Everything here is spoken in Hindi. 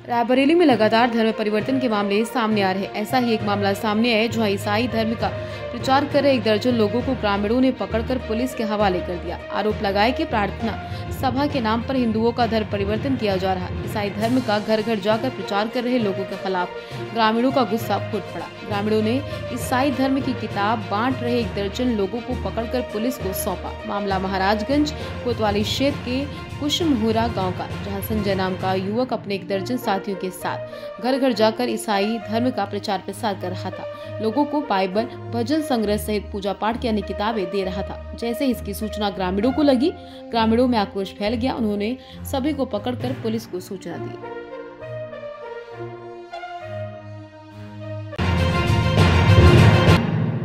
रायबरेली में लगातार धर्म परिवर्तन के मामले सामने आ रहे हैं। ऐसा ही एक मामला सामने आया जहां ईसाई धर्म का प्रचार कर रहे 1 दर्जन लोगों को ग्रामीणों ने पकड़कर पुलिस के हवाले कर दिया। आरोप लगाए कि प्रार्थना सभा के नाम पर हिंदुओं का धर्म परिवर्तन किया जा रहा। ईसाई धर्म का घर घर जाकर प्रचार कर रहे लोगों के खिलाफ ग्रामीणों का गुस्सा फूट पड़ा। ग्रामीणों ने ईसाई धर्म की किताब बांट रहे 1 दर्जन लोगों को पकड़कर पुलिस को सौंपा। मामला महाराजगंज कोतवाली क्षेत्र के कुशमहुरा गांव का, जहां संजय नाम का युवक अपने 1 दर्जन साथियों के साथ घर घर जाकर ईसाई धर्म का प्रचार प्रसार कर रहा था। लोगों को बाइबल, भजन संग्रह सहित पूजा पाठ की अन्य किताबें दे रहा था। जैसे इसकी सूचना ग्रामीणों को लगी, ग्रामीणों में आक्रोश फैल गया। उन्होंने सभी को पकड़कर पुलिस को सूचना दी।